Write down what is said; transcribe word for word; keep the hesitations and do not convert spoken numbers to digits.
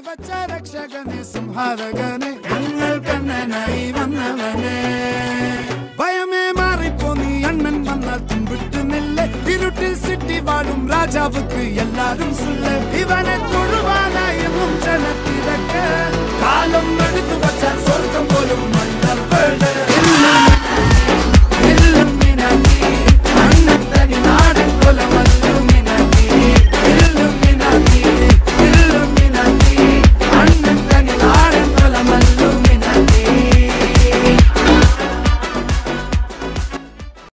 വച്ച രക്ഷകനെ സംഹാരകനെ ഞങ്ങൾ കണ്ണനായി വന്നവനെ ഭയമേ മാറിപ്പോ നീ അണ്ണൻ വന്നാൽ തുമ്പിട്ടുന്നില്ല ഇരുട്ടിൽ സിറ്റി വാഴും രാജാവുക്ക് എല്ലാരും സുല്ല ഇവനെ തൊഴുവാനായും ജനത്തിരക്ക് കാലം എടുത്തു വച്ചാൽ സ്വർഗം പോലും മണ്ണ